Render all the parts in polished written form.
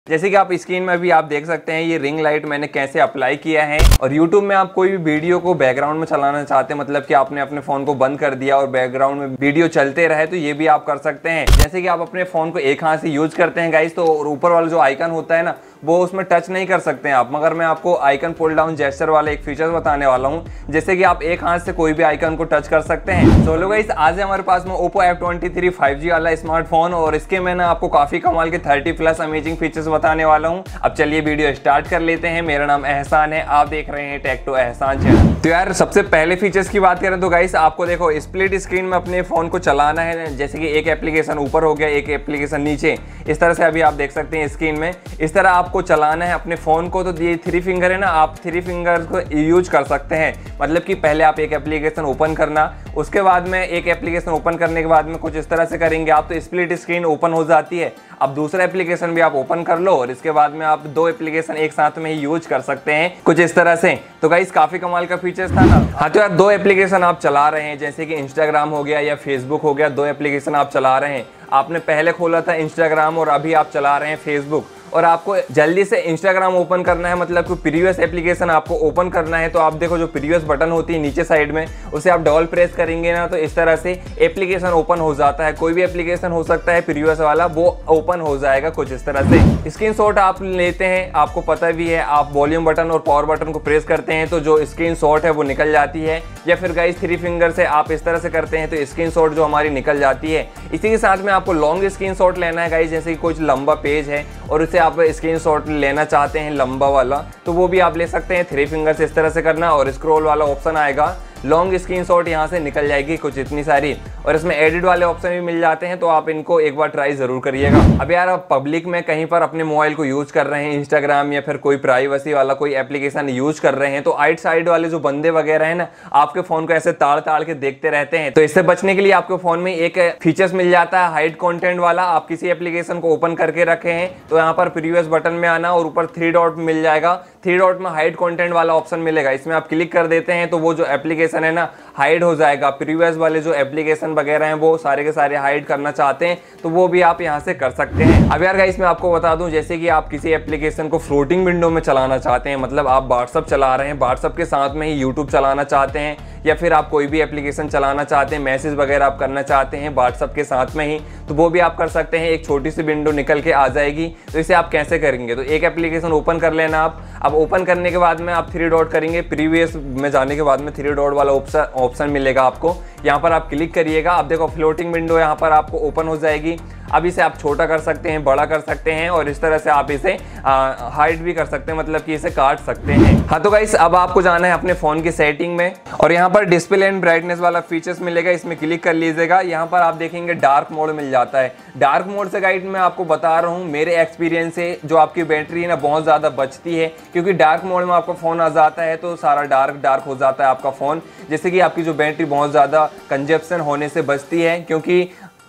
जैसे कि आप स्क्रीन में भी आप देख सकते हैं ये रिंग लाइट मैंने कैसे अप्लाई किया है। और YouTube में आप कोई भी वीडियो को बैकग्राउंड में चलाना चाहते हैं, मतलब कि आपने अपने फोन को बंद कर दिया और बैकग्राउंड में वीडियो चलते रहे, तो ये भी आप कर सकते हैं। जैसे कि आप अपने फोन को एक हाथ से यूज करते हैं गाइस, तो ऊपर वाला जो आइकन होता है ना वो उसमें टच नहीं कर सकते हैं आप, मगर मैं आपको आइकन पुल डाउन जेस्चर वाला एक फीचर बताने वाला हूं, जैसे कि आप एक हाथ से कोई भी आइकन को टच कर सकते हैं। तो लो गाइस, आज है हमारे पास में Oppo F23 5G वाला स्मार्टफोन और इसके मैंने आपको काफी कमाल के 30+ अमेजिंग फीचर्स बताने वाला हूं। अब चलिए वीडियो स्टार्ट कर लेते हैं। मेरा नाम एहसान है, आप देख रहे हैं टेक टू एहसान चैनल। तो यार सबसे पहले फीचर्स की बात करें तो गाइस आपको देखो स्प्लिट स्क्रीन में अपने फोन को चलाना है। जैसे कि एक एप्लीकेशन ऊपर हो गया, एक एप्लीकेशन नीचे, इस तरह से अभी आप देख सकते हैं स्क्रीन में। इस तरह आपको चलाना है अपने फोन को। तो ये 3 फिंगर है ना, आप 3 फिंगर को यूज कर सकते हैं। मतलब कि पहले आप एक एप्लीकेशन ओपन करना, उसके बाद में एक एप्लीकेशन ओपन करने के बाद में कुछ इस तरह से करेंगे आप, तो स्प्लिट स्क्रीन ओपन हो जाती है। अब दूसरा एप्लीकेशन भी आप ओपन कर लो और इसके बाद में आप 2 एप्लीकेशन एक साथ में ही यूज कर सकते हैं कुछ इस तरह से। तो गाइस काफी कमाल का फीचर्स था ना। हाँ, तो यार 2 एप्लीकेशन आप चला रहे हैं, जैसे कि इंस्टाग्राम हो गया या फेसबुक हो गया, 2 एप्लीकेशन आप चला रहे हैं। आपने पहले खोला था इंस्टाग्राम और अभी आप चला रहे हैं फेसबुक, और आपको जल्दी से इंस्टाग्राम ओपन करना है, मतलब कि प्रीवियस एप्लीकेशन आपको ओपन करना है। तो आप देखो जो प्रीवियस बटन होती है नीचे साइड में, उसे आप डबल प्रेस करेंगे ना, तो इस तरह से एप्लीकेशन ओपन हो जाता है। कोई भी एप्लीकेशन हो सकता है प्रीवियस वाला, वो ओपन हो जाएगा कुछ इस तरह से। स्क्रीनशॉट आप लेते हैं, आपको पता भी है, आप वॉल्यूम बटन और पावर बटन को प्रेस करते हैं तो जो स्क्रीनशॉट है वो निकल जाती है, या फिर गाइस 3 फिंगर से आप इस तरह से करते हैं तो स्क्रीनशॉट जो हमारी निकल जाती है। इसी के साथ में आपको लॉन्ग स्क्रीनशॉट लेना है गाइस, जैसे कि कुछ लंबा पेज है और उसे आप स्क्रीनशॉट लेना चाहते हैं लंबा वाला, तो वो भी आप ले सकते हैं। 3 फिंगर से इस तरह से करना और स्क्रॉल वाला ऑप्शन आएगा, लॉन्ग स्क्रीनशॉट यहाँ से निकल जाएगी कुछ इतनी सारी। और इसमें एडिट वाले ऑप्शन भी मिल जाते हैं, तो आप इनको एक बार ट्राई जरूर करिएगा। अब यार आप पब्लिक में कहीं पर अपने मोबाइल को यूज कर रहे हैं, इंस्टाग्राम या फिर कोई प्राइवेसी वाला कोई एप्लीकेशन यूज कर रहे हैं, तो आइट साइड वाले जो बंदे वगैरह है ना, आपके फोन को ऐसे ताड़ ताड़ के देखते रहते हैं। तो इससे बचने के लिए आपके फोन में एक फीचर्स मिल जाता है हाइड कंटेंट वाला। आप किसी एप्लीकेशन को ओपन करके रखे हैं तो यहाँ पर प्रीवियस बटन में आना और ऊपर 3 डॉट मिल जाएगा, 3 डॉट में हाइड कंटेंट वाला ऑप्शन मिलेगा। इसमें आप क्लिक कर देते हैं तो वो जो एप्लीकेशन है ना हाइड हो जाएगा। प्रीवियस वाले जो एप्लीकेशन वगैरह हैं वो सारे के सारे हाइड करना चाहते हैं तो वो भी आप यहां से कर सकते हैं। अब यार गाइस मैं आपको बता दूं, जैसे कि आप किसी एप्लीकेशन को फ्लोटिंग विंडो में चलाना चाहते हैं, मतलब आप व्हाट्सअप चला रहे हैं, व्हाट्सअप के साथ में ही यूट्यूब चलाना चाहते हैं, या फिर आप कोई भी एप्लीकेशन चलाना चाहते हैं, मैसेज वगैरह आप करना चाहते हैं व्हाट्सअप के साथ में ही, तो वो भी आप कर सकते हैं। एक छोटी सी विंडो निकल के आ जाएगी। तो इसे आप कैसे करेंगे, तो एक एप्लीकेशन ओपन कर लेना आप। अब ओपन करने के बाद में आप 3 डॉट करेंगे, प्रीवियस में जाने के बाद में 3 डॉट वाला ऑप्शन मिलेगा आपको, यहाँ पर आप क्लिक करिएगा। अब देखो फ्लोटिंग विंडो यहाँ पर आपको ओपन हो जाएगी। अब इसे आप छोटा कर सकते हैं, बड़ा कर सकते हैं और इस तरह से आप इसे हाइड भी कर सकते हैं, मतलब कि इसे काट सकते हैं। हाँ, तो गाइस अब आपको जाना है अपने फोन की सेटिंग में और यहाँ पर डिस्प्ले एंड ब्राइटनेस वाला फीचर्स मिलेगा, इसमें क्लिक कर लीजिएगा। यहाँ पर आप देखेंगे डार्क मोड मिल जाता है। डार्क मोड से गाइड मैं आपको बता रहा हूँ मेरे एक्सपीरियंस से, जो आपकी बैटरी है ना बहुत ज्यादा बचती है, क्योंकि डार्क मोड में आपका फोन आ जाता है तो सारा डार्क हो जाता है आपका फोन, जिससे कि आपकी जो बैटरी बहुत ज्यादा कंजप्शन होने से बचती है, क्योंकि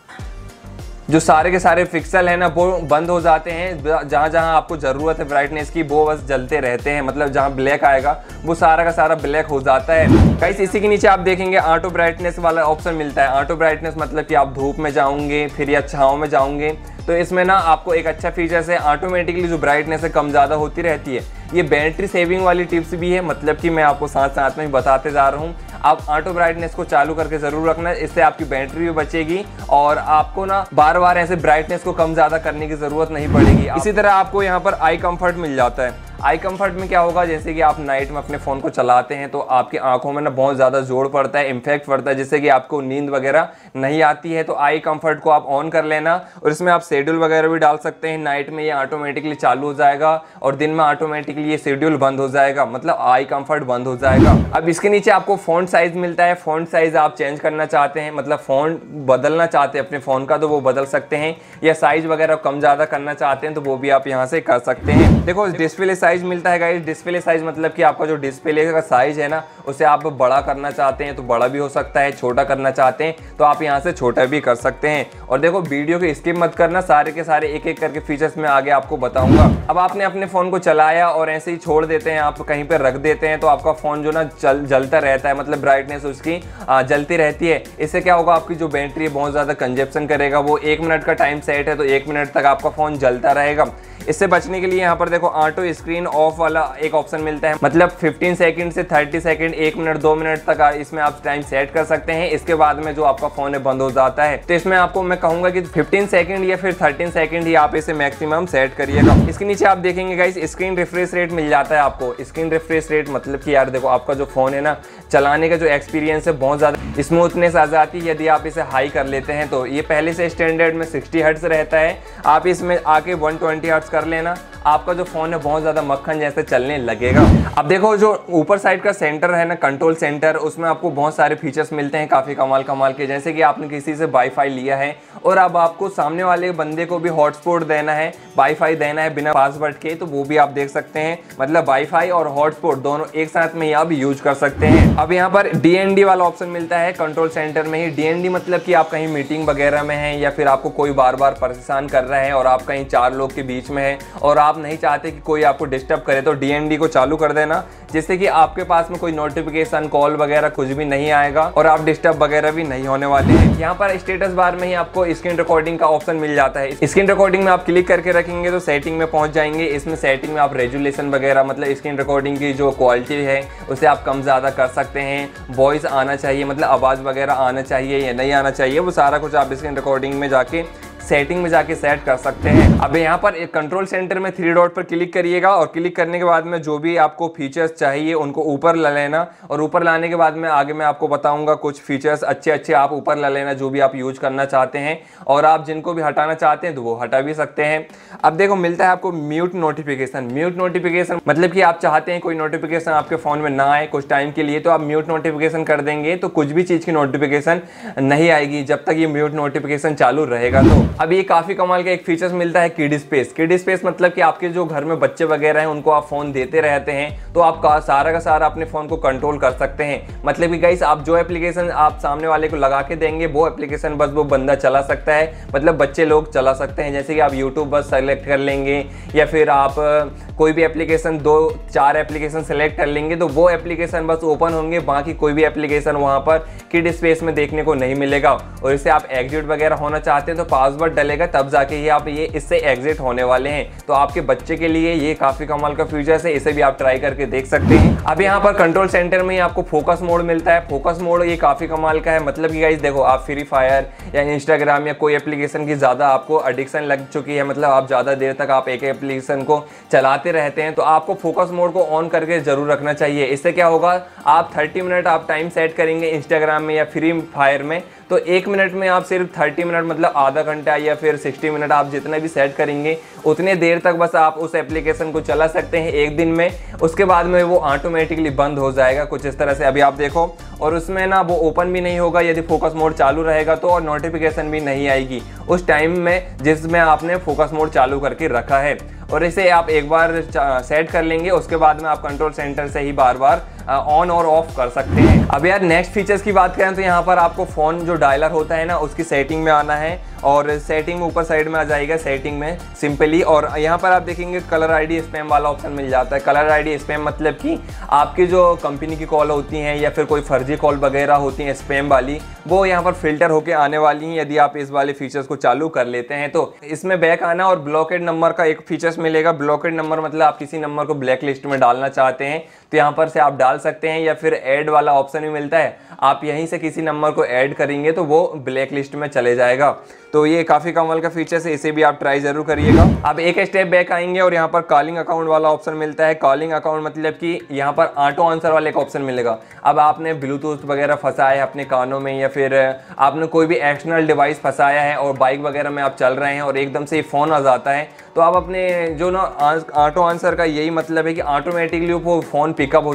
जो सारे के सारे पिक्सल है ना वो बंद हो जाते हैं। जहां जहां आपको जरूरत है ब्राइटनेस की वो बस जलते रहते हैं, मतलब जहां ब्लैक आएगा वो सारा का सारा ब्लैक हो जाता है। गाइस इसी के नीचे आप देखेंगे ऑटो ब्राइटनेस वाला ऑप्शन मिलता है। ऑटो ब्राइटनेस मतलब कि आप धूप में जाओगे फिर या छांव में जाओगे, तो इसमें ना आपको एक अच्छा फीचर है, ऑटोमेटिकली जो ब्राइटनेस है कम ज़्यादा होती रहती है। ये बैटरी सेविंग वाली टिप्स भी है, मतलब कि मैं आपको साथ साथ में बताते जा रहा हूँ। आप ऑटो ब्राइटनेस को चालू करके जरूर रखना, इससे आपकी बैटरी भी बचेगी और आपको ना बार बार ऐसे ब्राइटनेस को कम ज़्यादा करने की ज़रूरत नहीं पड़ेगी। इसी तरह आपको यहाँ पर आई कंफर्ट मिल जाता है। आई कंफर्ट में क्या होगा, जैसे कि आप नाइट में अपने फ़ोन को चलाते हैं तो आपकी आंखों में ना बहुत ज़्यादा जोर पड़ता है, इम्पैक्ट पड़ता है, जिससे कि आपको नींद वगैरह नहीं आती है। तो आई कंफर्ट को आप ऑन कर लेना और इसमें आप शेड्यूल वगैरह भी डाल सकते हैं। नाइट में ये ऑटोमेटिकली चालू हो जाएगा और दिन में ऑटोमेटिकली ये शेड्यूल बंद हो जाएगा, मतलब आई कंफर्ट बंद हो जाएगा। अब इसके नीचे आपको फ़ॉन्ट साइज़ मिलता है। फ़ॉन्ट साइज़ आप चेंज करना चाहते हैं, मतलब फ़ॉन्ट बदलना चाहते हैं अपने फ़ोन का, तो वो बदल सकते हैं, या साइज़ वगैरह कम ज़्यादा करना चाहते हैं तो वो भी आप यहाँ से कर सकते हैं। देखो डिस्प्ले साइज साइज मिलता है गाइस, डिस्प्ले साइज मतलब कि आपका जो डिस्प्ले का साइज है ना उसे आप बड़ा करना चाहते हैं तो बड़ा भी हो सकता है, छोटा करना चाहते हैं तो आप यहाँ से छोटा भी कर सकते हैं। और देखो वीडियो को स्किप मत करना, सारे के सारे एक एक करके फीचर्स मैं आगे आपको बताऊंगा। अब आपने अपने फोन को चलाया और ऐसे ही छोड़ देते हैं, आप कहीं पर रख देते हैं तो आपका फोन जो ना जलता रहता है, मतलब ब्राइटनेस उसकी जलती रहती है। इससे क्या होगा, आपकी जो बैटरी है बहुत ज़्यादा कंजप्शन करेगा। वो 1 मिनट का टाइम सेट है तो 1 मिनट तक आपका फ़ोन जलता रहेगा। इससे बचने के लिए यहाँ पर देखो ऑटो स्क्रीन ऑफ वाला एक ऑप्शन मिलता है, मतलब 15 सेकंड से 30 सेकंड, 1 मिनट 2 मिनट तक इसमें आप टाइम सेट कर सकते हैं। इसके बाद में जो आपका फोन है बंद हो जाता है। तो इसमें आपको मैं कहूंगा कि 15 सेकंड या फिर 13 सेकंड ही आप इसे मैक्सिमम सेट करिएगा। इसके नीचे आप देखेंगे गाइस स्क्रीन रिफ्रेश रेट मिल जाता है आपको। स्क्रीन रिफ्रेश रेट मतलब कि यार देखो आपका जो फोन है ना, चलाने का जो एक्सपीरियंस है बहुत ज़्यादा स्मूथनेस आ जाती है यदि आप इसे हाई कर लेते हैं। तो ये पहले से स्टैंडर्ड में 60 हर्ट्ज रहता है, आप इसमें आके 120 हर्ट्ज कर लेना, आपका जो फोन है बहुत ज़्यादा मक्खन जैसे चलने लगेगा। अब देखो जो ऊपर साइड का सेंटर है ना, कंट्रोल सेंटर, उसमें आपको बहुत सारे फीचर्स मिलते हैं काफ़ी कमाल कमाल के। जैसे कि आपने किसी से वाईफाई लिया है और अब आपको सामने वाले बंदे को भी हॉटस्पॉट देना है, वाईफाई देना है बिना पासवर्ड के, तो वो भी आप देख सकते हैं। मतलब वाईफाई और हॉटस्पॉट दोनों एक साथ में ही आप यूज कर सकते हैं। अब यहाँ पर DND वाला ऑप्शन मिलता है कंट्रोल सेंटर में ही। DND मतलब कि आप कहीं मीटिंग वगैरह में हैं या फिर आपको कोई बार बार परेशान कर रहा है और आप कहीं 4 लोग के बीच में हैं और आप नहीं चाहते कि कोई आपको डिस्टर्ब करे, तो DND को चालू कर देना, जिससे कि आपके पास में कोई नोटिफिकेशन, कॉल वगैरह कुछ भी नहीं आएगा और आप डिस्टर्ब वगैरह भी नहीं होने वाले हैं। यहाँ पर स्टेटस बार में ही आपको स्क्रीन रिकॉर्डिंग का ऑप्शन मिल जाता है। स्क्रीन रिकॉर्डिंग में आप क्लिक करके रखेंगे तो सेटिंग में पहुंच जाएंगे। इसमें सेटिंग में आप रेजुलेशन वगैरह, मतलब स्क्रीन रिकॉर्डिंग की जो क्वालिटी है उसे आप कम ज़्यादा कर सकते हैं। वॉइस आना चाहिए, मतलब आवाज़ वगैरह आना चाहिए या नहीं आना चाहिए, वो सारा कुछ आप स्क्रीन रिकॉर्डिंग में जाके सेटिंग में जाके सेट कर सकते हैं। अब यहाँ पर एक कंट्रोल सेंटर में 3 डॉट पर क्लिक करिएगा और क्लिक करने के बाद में जो भी आपको फीचर्स चाहिए उनको ऊपर ला लेना, और ऊपर लाने के बाद में आगे मैं आपको बताऊंगा कुछ फीचर्स अच्छे आप ऊपर ला लेना जो भी आप यूज करना चाहते हैं, और आप जिनको भी हटाना चाहते हैं तो वो हटा भी सकते हैं। अब देखो मिलता है आपको म्यूट नोटिफिकेशन। म्यूट नोटिफिकेशन मतलब कि आप चाहते हैं कोई नोटिफिकेशन आपके फोन में ना आए कुछ टाइम के लिए, तो आप म्यूट नोटिफिकेशन कर देंगे तो कुछ भी चीज़ की नोटिफिकेशन नहीं आएगी जब तक ये म्यूट नोटिफिकेशन चालू रहेगा। तो अब ये काफी कमाल का एक फीचर्स मिलता है किड स्पेस। किड स्पेस मतलब कि आपके जो घर में बच्चे वगैरह हैं उनको आप फोन देते रहते हैं तो आप सारा का सारा अपने फोन को कंट्रोल कर सकते हैं। मतलब कि गाइस आप जो एप्लीकेशन आप सामने वाले को लगा के देंगे वो एप्लीकेशन बस वो बंदा चला सकता है, मतलब बच्चे लोग चला सकते हैं। जैसे कि आप यूट्यूब बस सेलेक्ट कर लेंगे या फिर आप कोई भी एप्लीकेशन 2-4 एप्लीकेशन सेलेक्ट कर लेंगे तो वो एप्लीकेशन बस ओपन होंगे, बाकी कोई भी एप्लीकेशन वहां पर किड स्पेस में देखने को नहीं मिलेगा। और इससे आप एग्जिट वगैरह होना चाहते हैं तो पासवर्ड डलेगा तब जाके ही आप ये इससे एग्जिट होने वाले हैं। तो आपके बच्चे के लिए ये काफी कमाल का फीचर्स है, इसे भी आप ट्राई करके देख सकते हैं। अब यहाँ पर कंट्रोल सेंटर में ही आपको फोकस मोड मिलता है। फोकस मोड ये काफी कमाल का है, मतलब कि गाइस देखो आप फ्री फायर या इंस्टाग्राम या कोई एप्लीकेशन की ज्यादा आपको एडिक्शन लग चुकी है, मतलब आप ज्यादा देर तक आप एक एप्लीकेशन को चलाते रहते हैं तो आपको फोकस मोड को ऑन करके जरूर रखना चाहिए। इससे क्या होगा, आप 30 मिनट आप टाइम सेट करेंगे इंस्टाग्राम में या फ्री फायर में तो 1 मिनट में आप सिर्फ 30 मिनट मतलब आधा घंटा या फिर 60 मिनट आप जितना भी सेट करेंगे उतने देर तक बस आप उस एप्लीकेशन को चला सकते हैं एक दिन में। उसके बाद में वो ऑटोमेटिकली बंद हो जाएगा कुछ इस तरह से। अभी आप देखो, और उसमें ना वो ओपन भी नहीं होगा यदि फोकस मोड चालू रहेगा तो, और नोटिफिकेशन भी नहीं आएगी उस टाइम में जिसमें आपने फोकस मोड चालू करके रखा है। और इसे आप एक बार सेट कर लेंगे उसके बाद में आप कंट्रोल सेंटर से ही बार बार ऑन और ऑफ कर सकते हैं। अब यार नेक्स्ट फीचर्स की बात करें तो यहाँ पर आपको फोन जो डायलर होता है ना उसकी सेटिंग में आना है, और सेटिंग में ऊपर साइड में आ जाएगा सेटिंग में सिंपली, और यहाँ पर आप देखेंगे कलर आईडी स्पैम वाला ऑप्शन मिल जाता है। कलर आईडी स्पैम मतलब कि आपकी जो कंपनी की कॉल होती हैं या फिर कोई फर्जी कॉल वगैरह होती हैं स्पैम वाली, वो यहाँ पर फिल्टर होके आने वाली हैं यदि आप इस वाले फीचर्स को चालू कर लेते हैं तो। इसमें बैक आना और ब्लॉकेड नंबर का एक फीचर्स मिलेगा। ब्लॉकेड नंबर मतलब आप किसी नंबर को ब्लैक लिस्ट में डालना चाहते हैं तो यहाँ पर से आप डाल सकते हैं, या फिर ऐड वाला ऑप्शन भी मिलता है, आप यहीं से किसी नंबर को ऐड करेंगे तो वो ब्लैक लिस्ट में चले जाएगा। तो ये काफी कमाल का फीचर्स है, इसे भी आप ट्राई जरूर करिएगा। अब एक स्टेप बैक आएंगे और यहाँ पर कॉलिंग अकाउंट वाला ऑप्शन मिलता है। कॉलिंग अकाउंट मतलब कि यहाँ पर ऑटो आंसर वाले का ऑप्शन मिलेगा। अब आपने ब्लूटूथ वगैरह फंसाया है अपने कानों में या फिर आपने कोई भी एक्सटर्नल डिवाइस फंसाया है और बाइक वगैरह में आप चल रहे हैं और एकदम से फोन आ जाता है तो आप अपने जो ना ऑटो आंसर का यही मतलब है कि ऑटोमेटिकली वो फ़ोन पिकअप हो जाएगा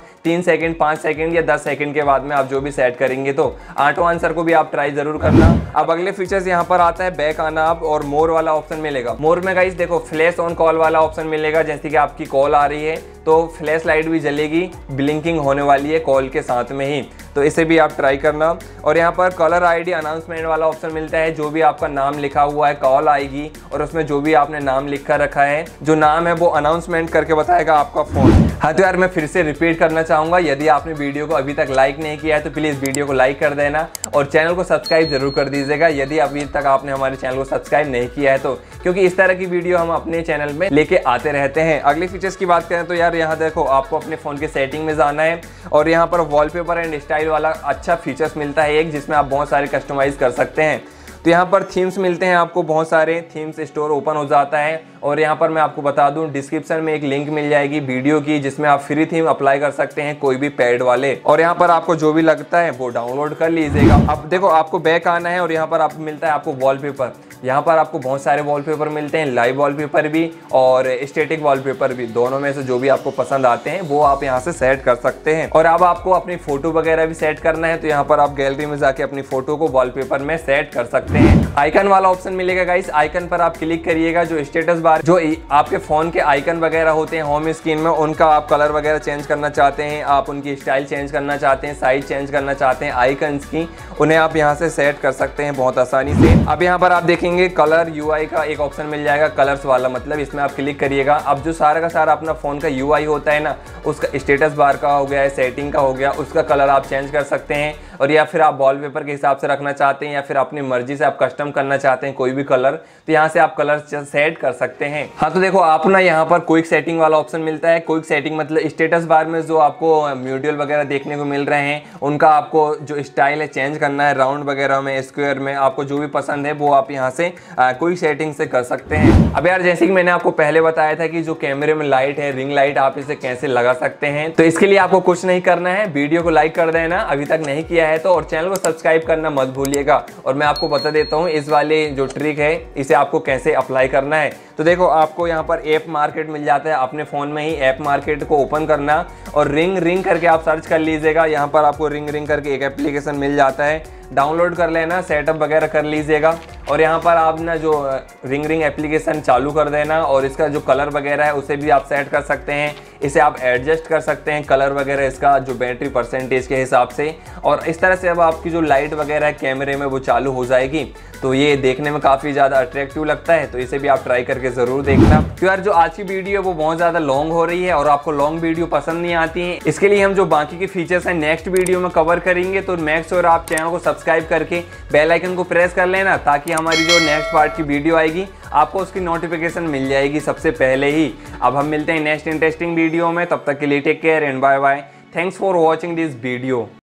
3 सेकंड 5 सेकंड या 10 सेकंड के बाद में आप जो भी सेट करेंगे तो ऑटो आंसर को भी आप ट्राई जरूर करना। अब अगले फीचर्स यहाँ पर आता है बैक आना आप और मोर वाला ऑप्शन मिलेगा। मोर में गाइस देखो फ्लैश ऑन कॉल वाला ऑप्शन मिलेगा, जैसे कि आपकी कॉल आ रही है तो फ्लैश लाइट भी जलेगी, ब्लिंकिंग होने वाली है कॉल के साथ में ही, तो इसे भी आप ट्राई करना। और यहाँ पर कॉलर आईडी अनाउंसमेंट वाला ऑप्शन मिलता है, जो भी आपका नाम लिखा हुआ है कॉल आएगी और उसमें जो भी आपने नाम लिखा रखा है, जो नाम है वो अनाउंसमेंट करके बताएगा आपका फोन। हाँ तो यार मैं फिर से रिपीट करना चाहूंगा, यदि आपने वीडियो को अभी तक लाइक नहीं किया है तो प्लीज वीडियो को लाइक कर देना और चैनल को सब्सक्राइब जरूर कर दीजिएगा यदि अभी तक आपने हमारे चैनल को सब्सक्राइब नहीं किया है तो, क्योंकि इस तरह की वीडियो हम अपने चैनल में लेके आते रहते हैं। अगले फीचर्स की बात करें तो यार यहाँ देखो आपको अपने फोन के सेटिंग में जाना है और यहाँ पर वॉलपेपर एंड स्टाइल वाला अच्छा फीचर्स मिलता है एक, जिसमें आप बहुत सारे कस्टमाइज कर सकते हैं। तो यहाँ पर थीम्स मिलते हैं आपको, बहुत सारे थीम्स स्टोर ओपन हो जाता है और यहाँ पर मैं आपको बता दूं डिस्क्रिप्शन में एक लिंक मिल जाएगी वीडियो की, जिसमें आप फ्री थीम अप्लाई कर सकते हैं कोई भी पेड वाले, और यहाँ पर आपको जो भी लगता है वो डाउनलोड कर लीजिएगा। अब देखो आपको बैक आना है और यहाँ पर आपको मिलता है आपको वॉलपेपर। यहाँ पर आपको बहुत सारे वॉलपेपर मिलते हैं, लाइव वॉलपेपर भी और स्टैटिक वॉलपेपर भी, दोनों में से जो भी आपको पसंद आते हैं वो आप यहाँ से सेट कर सकते हैं। और अब आपको अपनी फोटो वगैरह भी सेट करना है तो यहाँ पर आप गैलरी में जाके अपनी फोटो को वॉलपेपर में सेट कर सकते हैं। आइकन वाला ऑप्शन मिलेगा गाइस, आइकन पर आप क्लिक करिएगा, जो स्टेटस बार जो आपके फोन के आइकन वगैरह होते हैं होम स्क्रीन में, उनका आप कलर वगैरह चेंज करना चाहते हैं, आप उनकी स्टाइल चेंज करना चाहते हैं, साइज चेंज करना चाहते हैं आइकन्स की, उन्हें आप यहाँ से सेट कर सकते हैं बहुत आसानी से। अब यहाँ पर आप देखेंगे कलर यूआई का एक ऑप्शन मिल जाएगा, कलर्स वाला, मतलब इसमें आप क्लिक करिएगा। अब जो सारा का सारा अपना फोन का यूआई होता है ना, उसका स्टेटस बार का हो गया, सेटिंग का हो गया, उसका कलर आप चेंज कर सकते हैं, और या फिर आप वॉलपेपर के हिसाब से रखना चाहते हैं या फिर अपनी मर्जी से आप कस्टम करना चाहते हैं कोई भी कलर, तो यहाँ से आप कलर सेट कर सकते हैं। हाँ तो देखो आप ना यहाँ पर क्विक सेटिंग वाला ऑप्शन मिलता है। क्विक सेटिंग मतलब स्टेटस बार में जो आपको म्यूडियल वगैरह देखने को मिल रहे हैं उनका आपको जो स्टाइल है चेंज करना है, राउंड वगैरह में, स्क्वायर में, आपको जो भी पसंद है वो आप यहाँ से क्विक सेटिंग से कर सकते हैं। अब यार जैसे कि मैंने आपको पहले बताया था कि जो कैमरे में लाइट है, रिंग लाइट, आप इसे कैसे लगा सकते हैं, तो इसके लिए आपको कुछ नहीं करना है, वीडियो को लाइक कर देना अभी तक नहीं किया है तो, और चैनल को सब्सक्राइब करना मत भूलिएगा। और मैं आपको बता देता हूँ इस वाले जो ट्रिक है इसे आपको कैसे अप्लाई करना है। तो देखो आपको यहाँ पर ऐप मार्केट मिल जाता है, अपने फोन में ही ऐप मार्केट को ओपन करना और रिंग करके आप सर्च कर लीजिएगा। यहाँ पर आपको रिंग करके एक एप्लीकेशन मिल जाता है, डाउनलोड कर लेना, सेटअप वगैरह कर लीजिएगा और यहाँ पर आप ना जो रिंग एप्लीकेशन चालू कर देना और इसका जो कलर वगैरह है उसे भी आप सेट कर सकते हैं। इसे आप एडजस्ट कर सकते हैं कलर वगैरह इसका जो बैटरी परसेंटेज के हिसाब से, और इस तरह से अब आपकी जो लाइट वगैरह है कैमरे में वो चालू हो जाएगी। तो ये देखने में काफ़ी ज़्यादा अट्रैक्टिव लगता है, तो इसे भी आप ट्राई करके ज़रूर देखना। तो यार जो आज की वीडियो है वो बहुत ज़्यादा लॉन्ग हो रही है और आपको लॉन्ग वीडियो पसंद नहीं आती है, इसके लिए हम जो बाकी के फीचर्स हैं नेक्स्ट वीडियो में कवर करेंगे। तो मेक श्योर आप चैनल को सब्सक्राइब करके बेल आइकन को प्रेस कर लेना, ताकि हमारी जो नेक्स्ट पार्ट की वीडियो आएगी आपको उसकी नोटिफिकेशन मिल जाएगी सबसे पहले ही। अब हम मिलते हैं नेक्स्ट इंटरेस्टिंग वीडियो में, तब तक के लिए take care and bye bye. Thanks for watching this video.